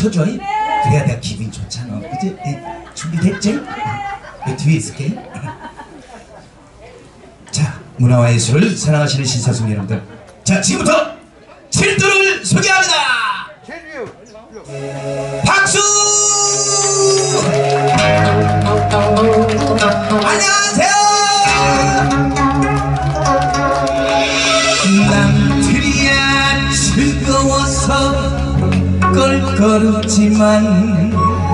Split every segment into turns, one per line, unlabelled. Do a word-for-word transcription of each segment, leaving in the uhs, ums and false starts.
쳐줘. 네. 그래야 내가 기분이 좋잖아. 그치? 네. 준비됐지? 네. 뒤에 있을게. 자, 문화와 예술을 사랑하시는 신사숙 여러분들, 자, 지금부터 칠두를 소개합니다. 박수! 안녕하세요. 남들이야 즐거워서 껄껄웃지만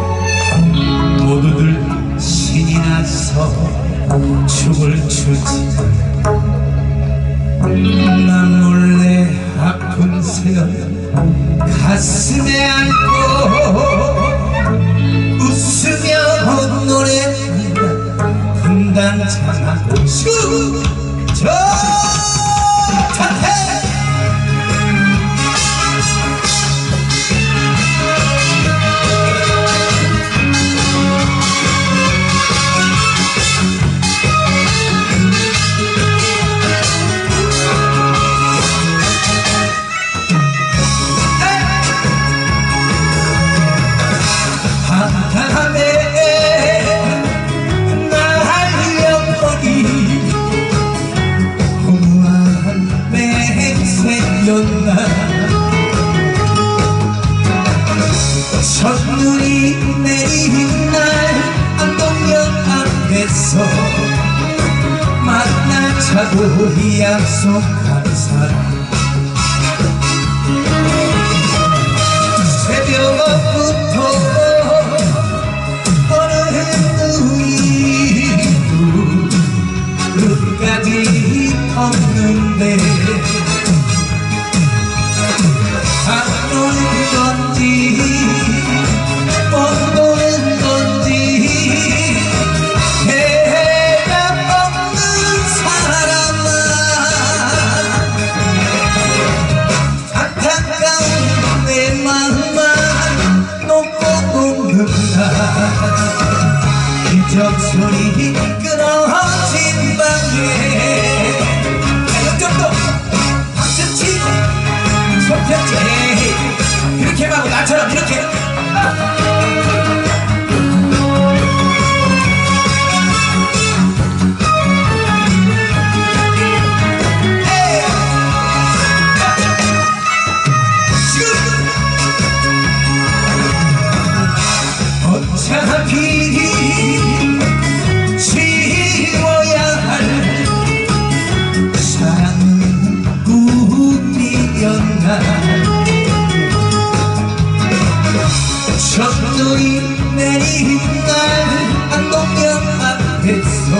모두들 신이 나서 춤을 추지. 난 몰래 아픈 새는 가슴에 안고 웃으며 노래한다. 분단장하고 저 탓해. 첫눈이 내린 날 안동역 앞에서 만나자고 약속한 사람. 새벽부터 어느 누이도 끝까지 없는데 안 오는 건지 못 오는 건지 대답 없는 사람아. 안타까운 내 마음만 놓고 웃는다. 기적 소리 끊어진 방에 가격적도 박수 치고 손편지 이렇게 하고 나처럼 이렇게 어차피 지워야 할 사랑은 꿈이었나. 첫눈이 내린 날 안동역 앞에서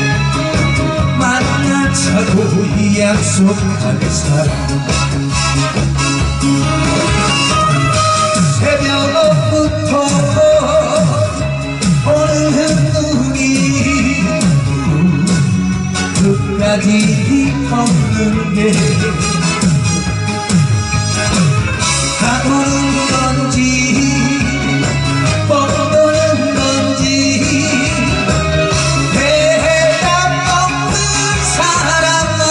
만나자고 약속한 사람. 새벽부터 오는 눈이 끝까지 없는 게 다 오는 건지 못 오는 건지 대답 없는 사람아.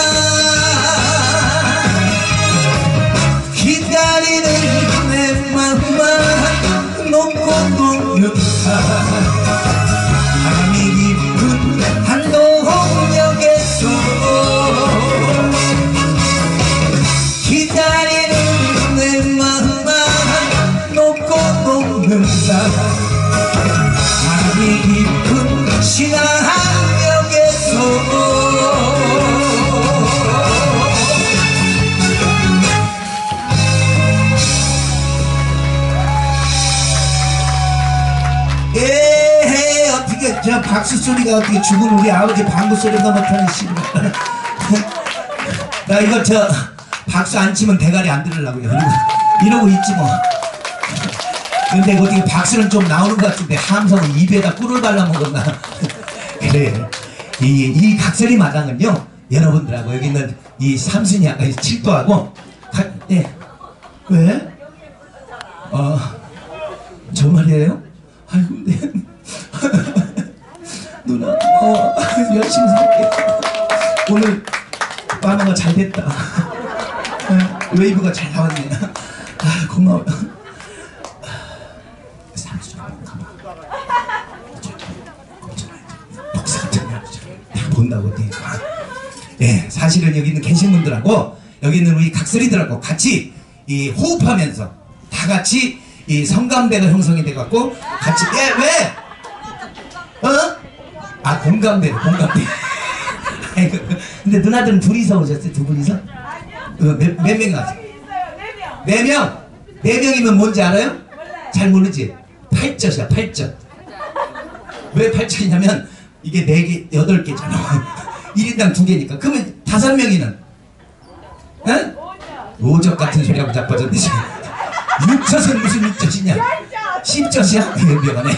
기다리는 내 맘만 놓고 녹는다. 바람이 깊은 한동역에서 기다리는 내 마음만 놓고 녹는다. 바람이 깊은 신안역에서 예, 어떻게 저 박수 소리가 어떻게 죽은 우리 아버지 방구 소리가 못하는 씨발. 나 이거 저 박수 안 치면 대가리 안 들으려고요. 이러고, 이러고 있지 뭐. 근데 어떻게 박수는 좀 나오는 것 같은데 함성은 입에다 꿀을 발라먹었나. 그래. 이, 이 각설이 마당은요, 여러분들하고 여기 있는 이 삼순이 아까 칠도하고 가, 예. 왜? 어, 저 말이에요? 아이고, 네. 누나, 어, 열심히 살게. 오늘 빠마가 잘 됐다. 웨이브가 잘 나왔네. 아, 고마워요. 본다고 어떻게. 예, 사실은 여기 있는 계신 분들하고 여기 있는 우리 각설이들하고 같이 이 호흡하면서 다 같이 이 성감대가 형성이 돼 갖고 같이. 예, 왜? 어? 아, 공감대, 공감대. 근데 누나들은 둘이서 오셨어요? 두 분이서? 어, 몇, 몇 명이 왔어요? 네 명? 네 명이면 뭔지 알아요? 잘 모르지? 팔 젖이야, 팔 젖. 왜 팔 젖이냐면 이게 네 개, 여덟 개잖아. 일 인당 두 개니까. 그러면 다섯 명이는? 응? 오적 같은 소리하고 자빠졌네, 지금. 육 젖은 무슨 육 젖이냐? 십 젖이야? 미안하네.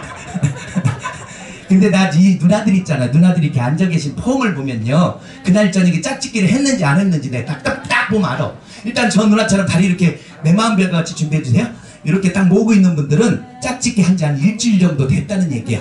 근데 나 이 누나들 있잖아. 누나들이 이렇게 앉아 계신 폼을 보면요. 그날 저녁에 짝짓기를 했는지 안 했는지 내가 딱, 딱, 딱 보면 알아. 일단 저 누나처럼 다리 이렇게 내 마음대로 같이 준비해주세요. 이렇게 딱 모으고 있는 분들은 짝짓기 한 지 한 일주일 정도 됐다는 얘기야.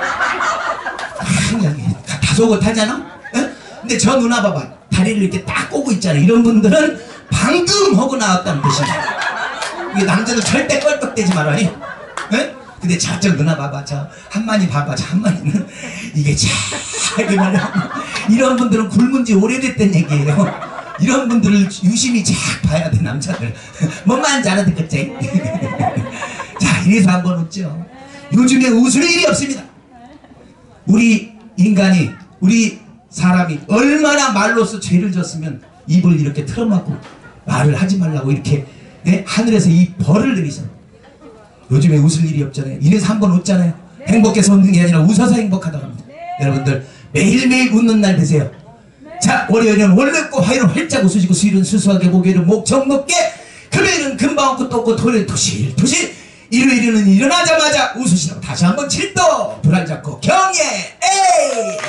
그냥 다소곳하잖아? 응? 근데 저 누나 봐봐. 다리를 이렇게 딱 꼬고 있잖아. 이런 분들은 방금 하고 나왔다는 뜻이야. 이게 남자들 절대 껄떡대지 말아니. 응? 근데 저쪽 누나 봐봐. 저 한만이 봐봐. 저 한만이는 이게 잘 말이야. 이런 분들은 굶은 지 오래됐던 얘기예요. 이런 분들을 유심히 잘 봐야 돼, 남자들. 뭔 말인지 알아듣겠지? 자, 이래서 한번 웃죠. 요즘에 웃을 일이 없습니다. 우리 인간이, 우리 사람이 얼마나 말로써 죄를 졌으면 입을 이렇게 틀어막고 말을 하지 말라고 이렇게, 네? 하늘에서 이 벌을 내리셔. 요즘에 웃을 일이 없잖아요. 이래서 한번 웃잖아요. 네. 행복해서 웃는 게 아니라 웃어서 행복하다고 합니다. 네. 여러분들 매일매일 웃는 날 되세요. 네. 자, 월요일은 월급고, 화요일은 활짝 웃으시고, 수요일은 수수하게, 목요일은 목청 높게, 금요일은 금방 웃고 또 웃고, 토요일은 토실토실, 일요일은 일어나자마자 웃으시라고 다시 한번 칠도 불알 잡고 경례. 에이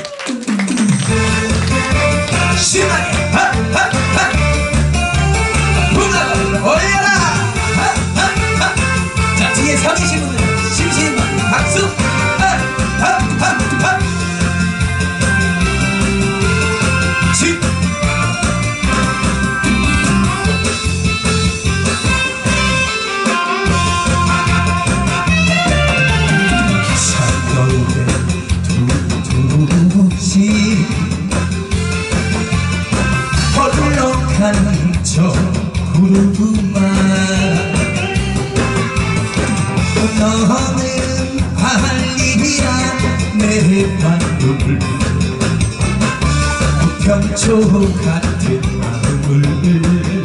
신나게 핫핫핫 불알 올려라. 뒤에 서 계신 분들 심심한 박수. 핫핫핫핫 지 산가운데 두두시 헐렁한 저 구름만 너는 할리라 내 마음을 우편초 같은 마음을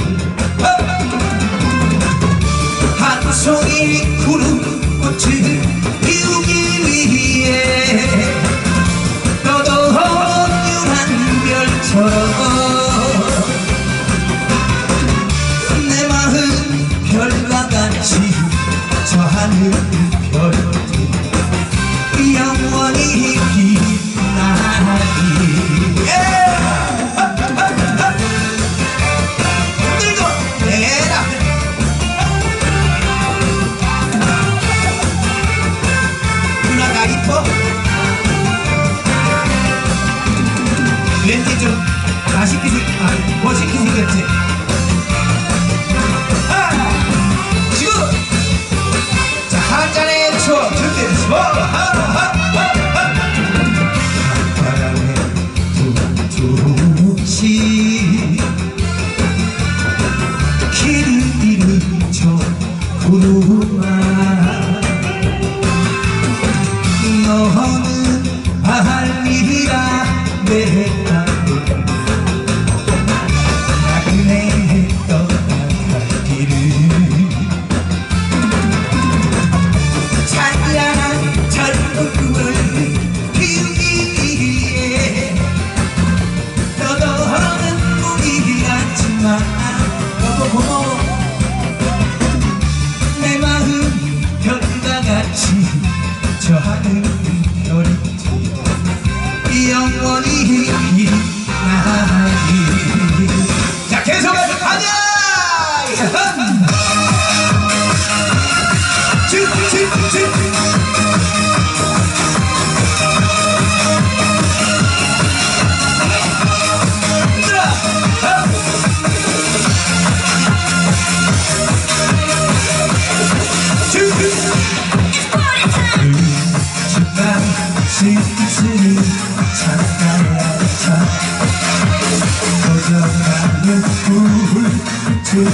한 송이 구름꽃을 피우기 위해 떠도는 유한 별처럼 내 마음 별과 같이 저 하늘 별들 영원히 빛나리. 흔들고 내라. 누나가 이뻐? 왠지 좀 맛있게 생, 아, 멋있게 생겼지? 한잔의 추억 준비했어. 바람에 툭툭치 길을 잃은 저 구름아 너는 알리라 내 마음 나그네 떠나갈 길을 너도 고마워. 내 마음 별과 같이 저 하늘 별이지 영원히 빛나리. 자, 계속해서 가자. 슬슬이 잠깐이야 꺼져가는 불빛을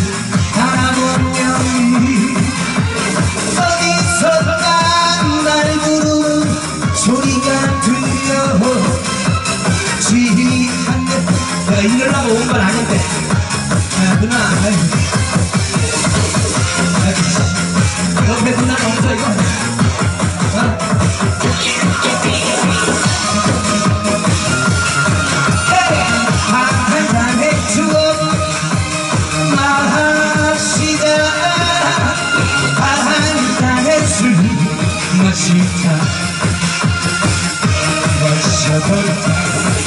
바라보면 어디선가 날 부르는 소리가 들려 지휘한 내가 이러려고 온 건 아닌데 야 누나 옆에 누나는 없어 이거 어? 한잔의 추억 마시자 한잔의 술 마시자 마셔버리자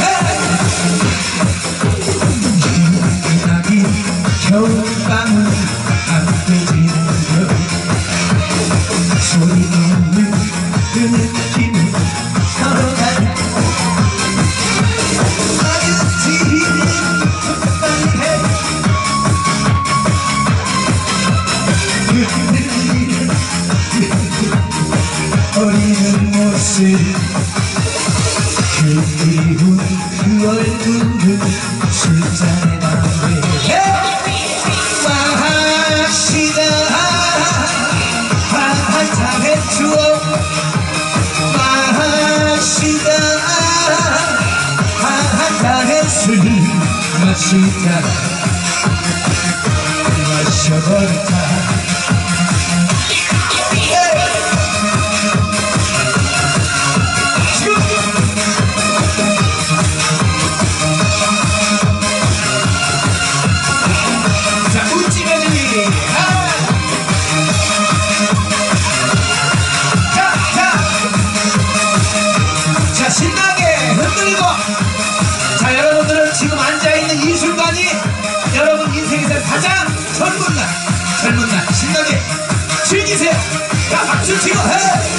기나긴 겨울밤은 안 깨지는 걸 소리 없는 그 느낌이 서로가 어리는 모습 그 미운 그 얼굴은 술잔에 담배 마시자 한 잔의 추억 마시자 한 잔의 술 마시자 마셔버리자 신나게 흔들고 자 여러분들은 지금 앉아있는 이 순간이 여러분 인생에서 가장 젊은 날 젊은 날 신나게 즐기세요. 자 박수 치고 해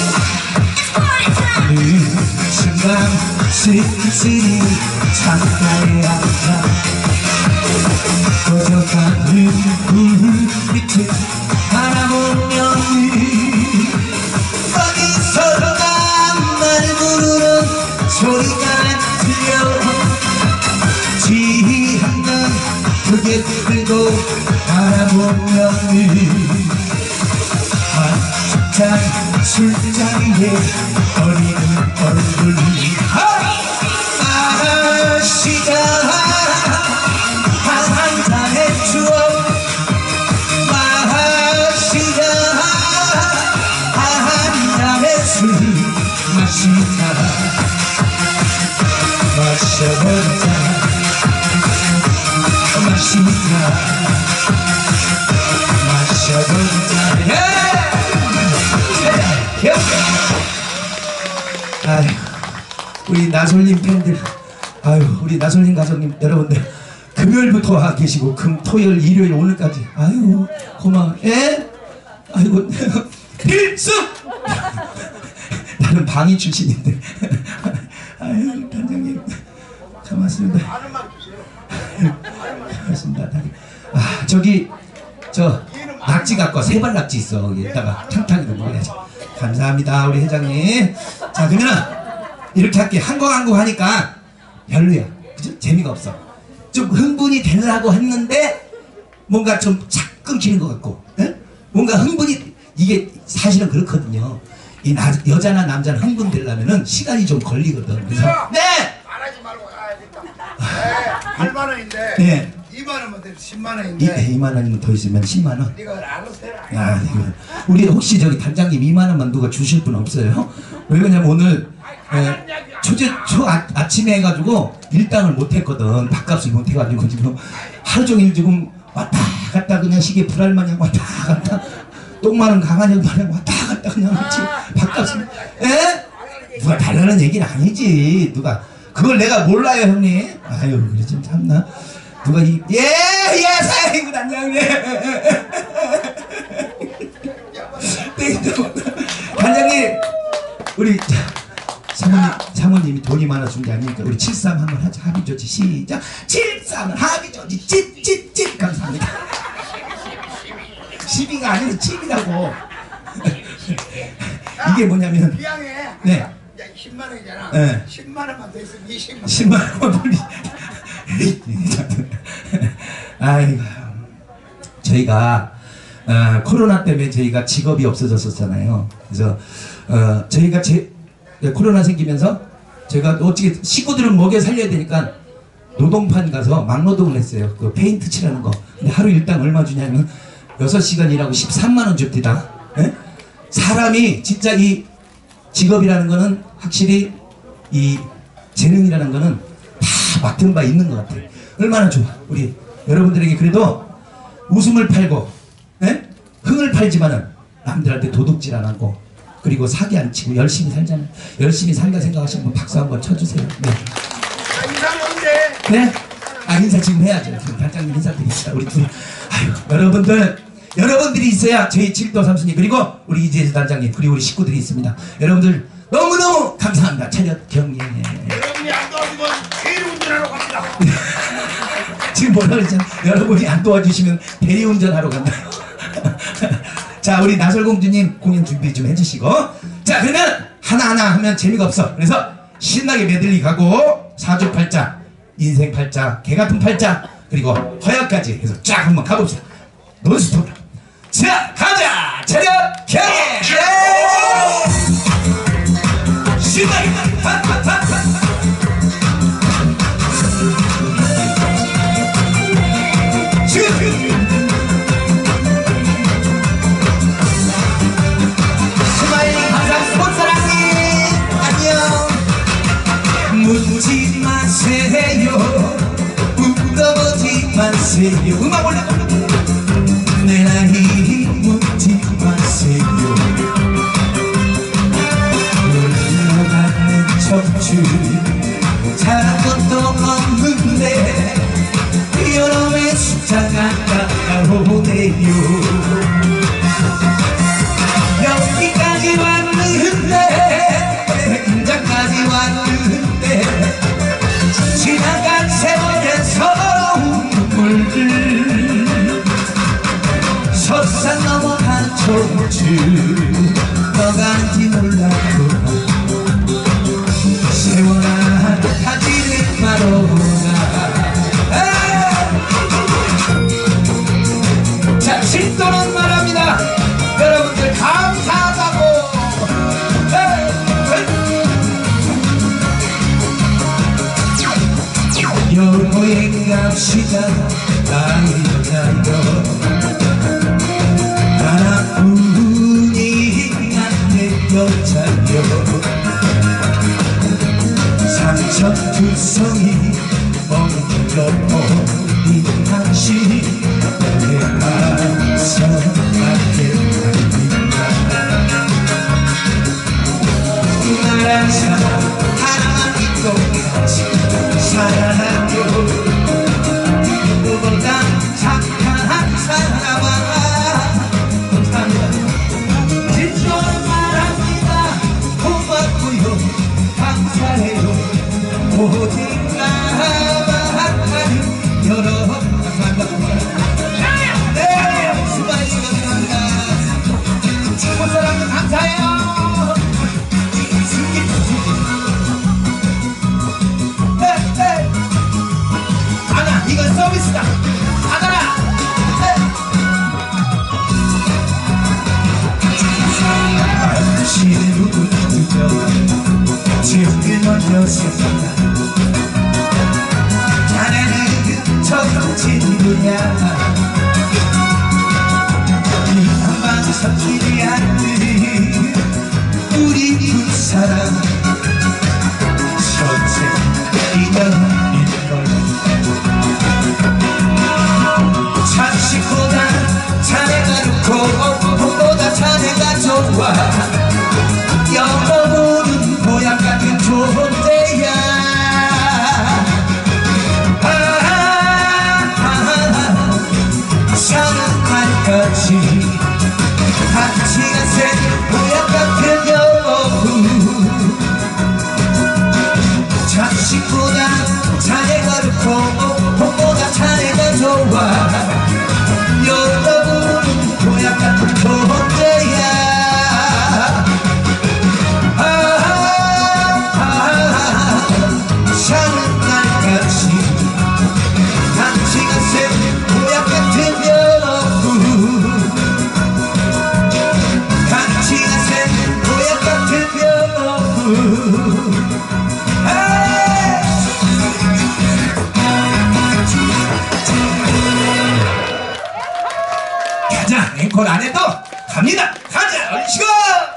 순간 쓸쓸히 창가에 앉아 꺼져가는 불빛을 바라보면 어디서가 날 부르는 소리가 들려 지휘하는 그게 들고 바라보면 한잔 술자리에 어리는 얼굴이 마시자 한 잔의 추억 마시자 한 잔의 술 마시자 마셔버리자 마시자 마셔버리자 예! 아유 우리 나솔님 팬들 아유 우리 나솔님 가족님 여러분들 금요일부터 와 계시고 금 토요일 일요일 오늘까지 아유 고마워 예? 아이고 필수 나는 방위 출신인데 아유 단장님 고맙습니다. 고맙습니다. 아 저기 저 낙지 갖고 와 세발 낙지 있어 여기다가 탕탕이도 먹어야죠. 감사합니다 우리 회장님. 자 그러면은 이렇게 할게 한 곡 한 곡 하니까 별로야 그죠? 재미가 없어. 좀 흥분이 되려고 했는데 뭔가 좀 착 끊기는 것 같고 에? 뭔가 흥분이 이게 사실은 그렇거든요. 이 나, 여자나 남자는 흥분 되려면은 시간이 좀 걸리거든. 그래서 네!
말하지 말고 가야겠다. 네, 팔만 원인데
네.
이만 원만 돼 십만 원인데
이, 이만 원이면 더 있으면 십만 원.
네가 알아서 해라.
야, 이거. 우리 혹시 저기 단장님 이만 원만 누가 주실 분 없어요? 왜 그러냐면 오늘 에, 초제 초 아, 아침에 해가지고 일당을 못했거든. 밥값을 못해가지고 지금 하루 종일 지금 왔다 갔다 그냥 시계 불알 마냥 왔다 갔다 똥 마른 강아지 마냥 왔다 갔다 그냥 지금 밥값을 에? 누가 달라는 얘기는 아니지. 누가 그걸 내가 몰라요 형님. 아유 그래 좀 참나. 누가 이 예예 사장님 단장님 단장님 우리 사모님 사모님이 돈이 많아 준 게 아니니까 우리 칠삼 한번 하자. 합의 조치 시작. 칠삼 합의 조치 찝찝찝 감사합니다. 십이가 아니라 칩이라고. 이게 뭐냐면
비양해.
네.
야, 십만 원이잖아.
네.
십만 원만 더 있으면 이십만 원.
십만 원 벌리. 아이고. 저희가 어, 코로나 때문에 저희가 직업이 없어졌었잖아요. 그래서 어, 저희가 제, 코로나 생기면서 제가 어떻게 식구들은 먹여 살려야 되니까 노동판 가서 막노동을 했어요. 그 페인트 칠하는 거. 근데 하루 일당 얼마 주냐면 여섯 시간 일하고 십삼만 원 줍디다. 예? 사람이 진짜 이 직업이라는 거는 확실히 이 재능이라는 거는 다 맡은 바 있는 것 같아요. 얼마나 좋아. 우리 여러분들에게 그래도 웃음을 팔고 예? 흥을 팔지만은 남들한테 도둑질 안 하고 그리고 사기 안 치고 열심히 살잖아요. 열심히 살다 생각하시면 박수 한번 쳐주세요. 네.
아, 인상이 언제?
네? 아 인사 지금 해야죠. 지금 단장님 인사드립시다. 우리 둘. 아유 여러분들 여러분들이 있어야 저희 칠도 삼순이 그리고 우리 이재수 단장님 그리고 우리 식구들이 있습니다. 여러분들 너무너무 감사합니다. 차렷 경례.
여러분이 안 도와주면 대리운전하러 갑니다.
지금 뭐라 그랬잖아요. 여러분이 안 도와주시면 대리운전하러 간다요. 자 우리 나설공주님 공연 준비 좀 해주시고 자 그러면 하나하나 하면 재미가 없어. 그래서 신나게 메들리 가고 사주팔자 인생팔자 개같은 팔자 그리고 허약까지 해서 쫙 한번 가봅시다. 논스톱. 자 가자. 차렷 경례. 신나게 핫핫핫 스마일링 항상 스폰서랑님 안녕. 묻지 마세요 물어보지 마세요 음악 올려 내 나이 묻지 마세요 흘러가는 척추 잘한 것도 없는데 여름의 숫자가 다가오네요. 여기까지 왔는데 인장까지 왔는데 지나간 세월의 서러운 눈물들 설산 넘어 한 척추 너간지 몰라도 세월아 가지를 마로가 자, 칠도는 말합니다. 여러분들 감사하다고. 여행 갑시다. 아이자요. 하나뿐이 안돼 여자요. 삼천두성이 먼저 이 당신 나란 사람 하나만 믿고 같이 살아요. 누구보다 착한 사람아 감사합니다. 진정으로 말합니다. 고맙고요 감사해요. 어딘가 만나는 여러 감사합니다. 네, 수고하셨습니다. 감사합니다. 친구 사랑도 감사해요. 네, 네. 아나, 이건 서비스다. 아가라. 네. 지루고 늦어 제일 먼저 씁니다. 자네는 저 친구야. 한방 섞이지 않는 우리 두 사람 전체 인연인걸 자식보다 자네가 좋고 돈보다 자네가 좋아 여보는 고향 같은 존재야. 아, 아, 아, 사는 날까지 같이 가세 고향 같은 여보 앵콜 안 해도 갑니다. 가자 얼씨가.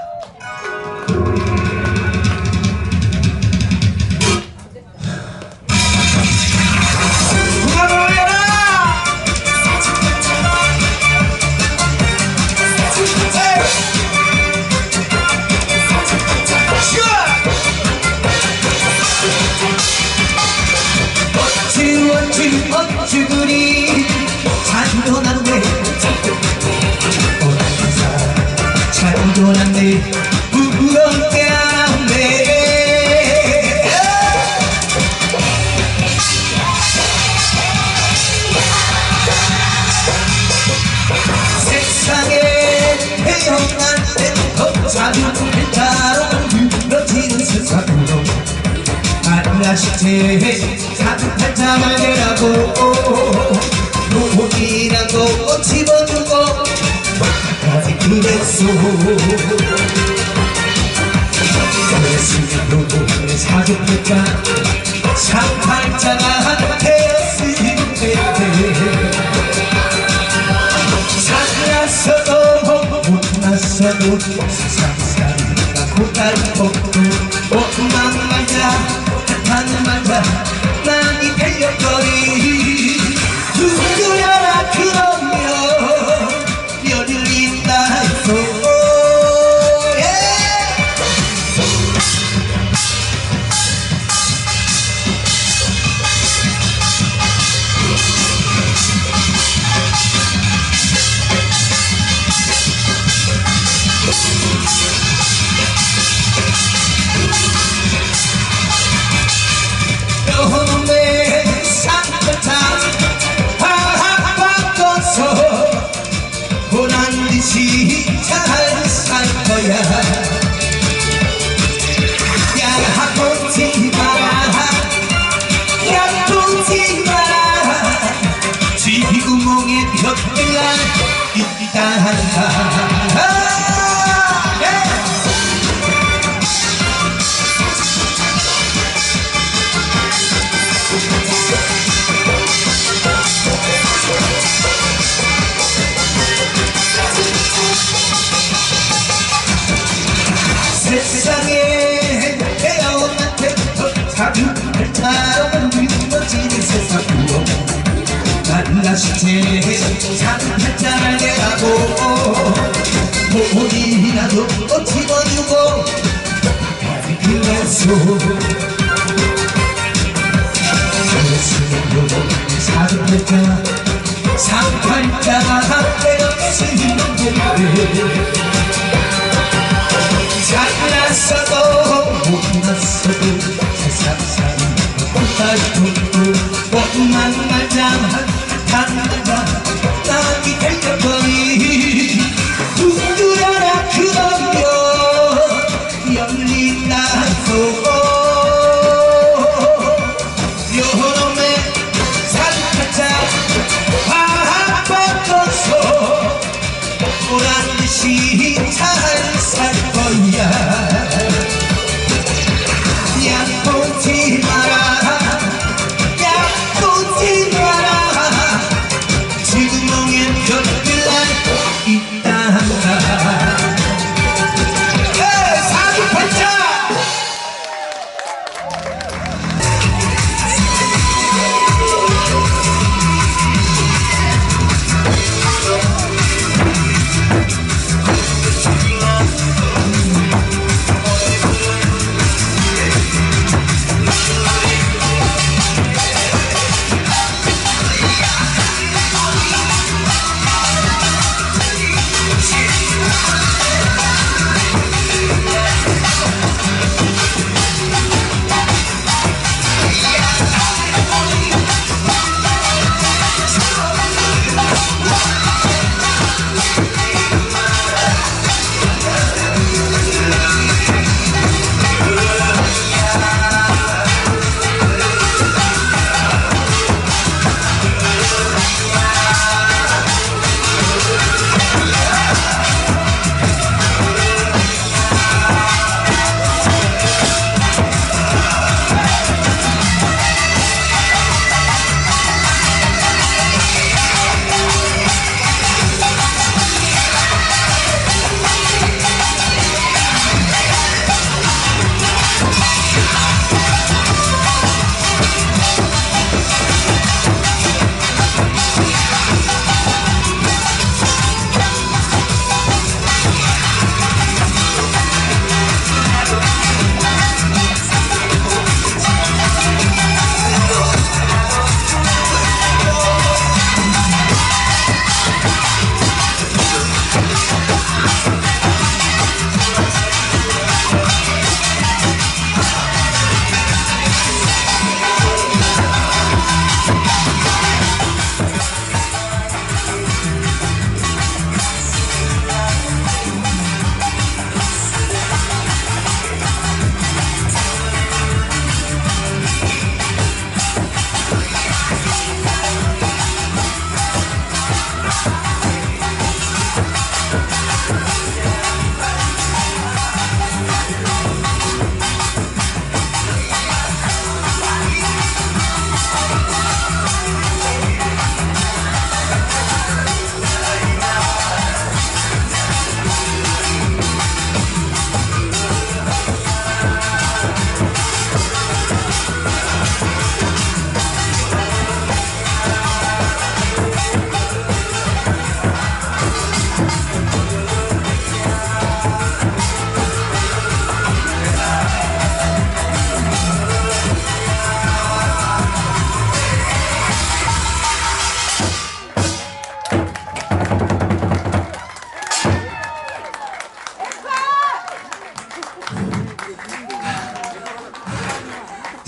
지원지 어쭈구리
자주도 나는데 자주도 난데 부끄럽게 안돼. 세상에 태어날 때부터 자주 배타로 늘어지는 세상으로 아시제 사탕장을 내라고 로봇이라고 집어주고 까지 그랬소. 그랬으면 로봇의 사주팔자 상팔자가 되었을 텐데 잘났어도 못났어도 세상살이가 고달퍼도 원망 말자 하는 말자 많이 달려거리 누구야라 그러면 열린다 해서 내 상처차 하하 바꿔서 보란듯이 잘 살 거야. 야 보지 마라 야 보지 마라 쥐구멍에 벽들라 있다. 세상에 태어난 때부터 사주팔자로 늘어지는 세상으로 만나시제 사주팔자를 내라고 돈이라도 집어주고 그랬소. 그랬으면 사주팔자 상팔자가 되었을 텐데 잘났어도 못났어도 세상살이가 고달프고 원망 말자 한 말자 나기 달려버리 누구야라 그러면 열린다 해서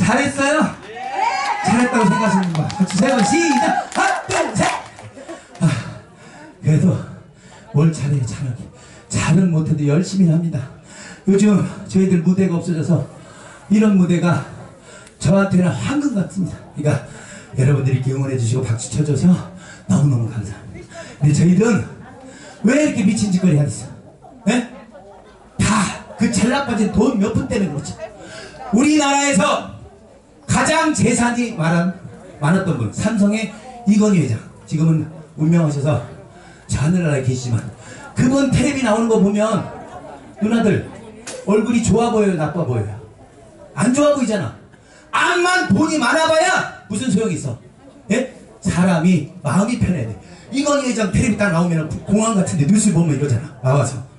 잘했어요? 잘했다고 생각하시는 분 같이 세 번 시작! 하나 둘 셋! 아, 그래도 뭘 잘해요. 잘하게 잘은 못해도 열심히 합니다. 요즘 저희들 무대가 없어져서 이런 무대가 저한테는 황금 같습니다. 그러니까 여러분들이 이렇게 응원해 주시고 박수 쳐줘서 너무너무 감사합니다. 근데 저희들은 왜 이렇게 미친 짓거리 하겠어? 네? 다 그 잘나빠진 돈 몇 푼 때문에 그렇죠. 우리나라에서 가장 재산이 많은, 많았던 분 삼성의 이건희 회장, 지금은 운명하셔서 저 하늘나라에 계시지만 그분 텔레비 나오는 거 보면 누나들 얼굴이 좋아 보여요, 나빠 보여요? 안 좋아 보이잖아. 암만 돈이 많아봐야 무슨 소용이 있어? 예? 사람이 마음이 편해야 돼. 이건희 회장 텔레비 딱 나오면 공항 같은데 뉴스 보면 이러잖아. 나와서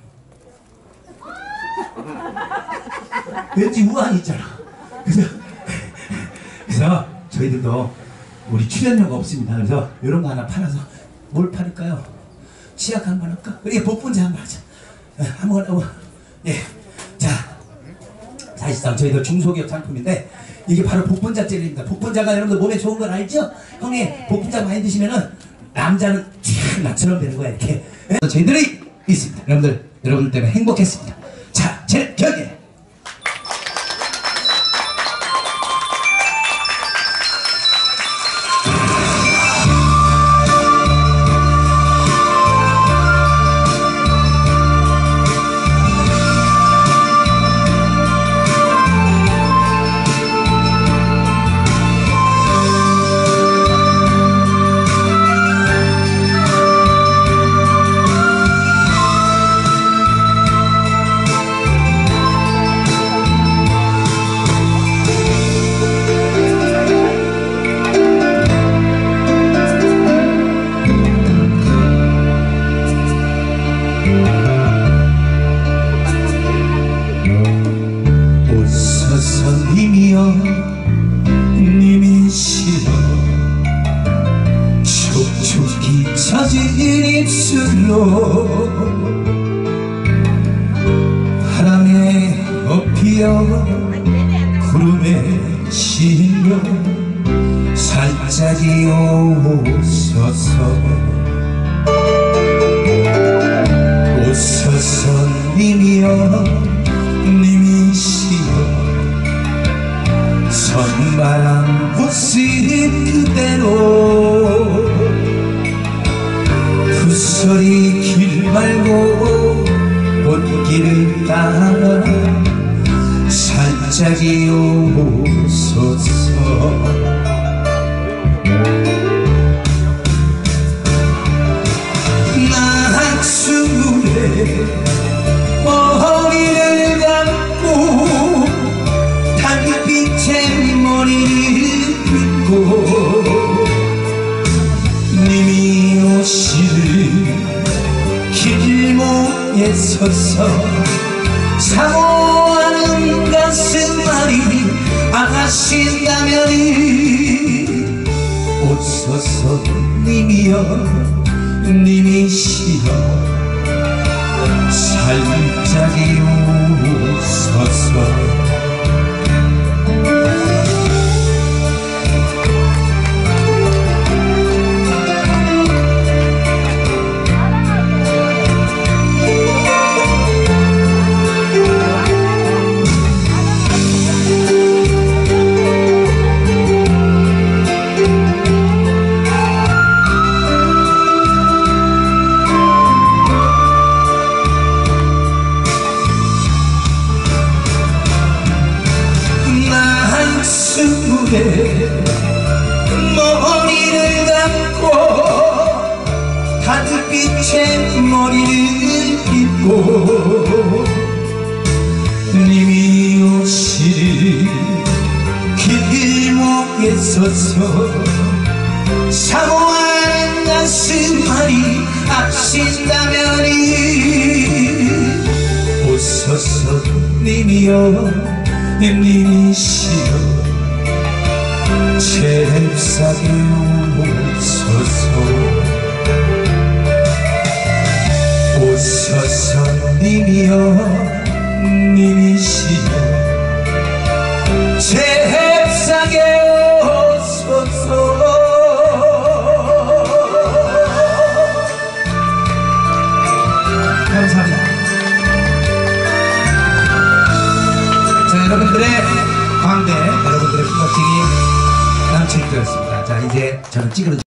왠지 우환이 있잖아. 그래서, 그래서 저희들도 우리 출연료가 없습니다. 그래서 이런 거 하나 팔아서 뭘 팔을까요? 치약 한 번 할까? 그래, 복분자 한 번 하자. 아무거나 뭐. 예. 자, 사실상 저희도 중소기업 상품인데 이게 바로 복분자 젤리입니다. 복분자가 여러분들 몸에 좋은 건 알죠? 형이 복분자 많이 드시면은 남자는 참 나처럼 되는 거야 이렇게. 예? 저희들이 있습니다. 여러분들 여러분들 때문에 행복했습니다. 자, 제 경기. 바람에 업히어 구름에 실려 살짝이 오소서 오소서 님이여 님이시여 선바람 부신 그대로 푸서리 길 말고 꽃길을 따라 살짝이 오소서 낙수에 머리를 감고 달빛에 머리를 빗고 님이 오시는 길목에 서서 사모하는 가슴앓이 아하신다면 오소서 님이여 님이시여 살짝이 오소서 머리를 감고 가득빛에 머리를 빗고 님이 오시는 길목에 서서 사모하는 가슴앓이 아신다면이 오소서 님이여 님이시여 잽싸게 오소서 오소서 님이여 님이시여 잽싸게 자 이제 저는 찌그러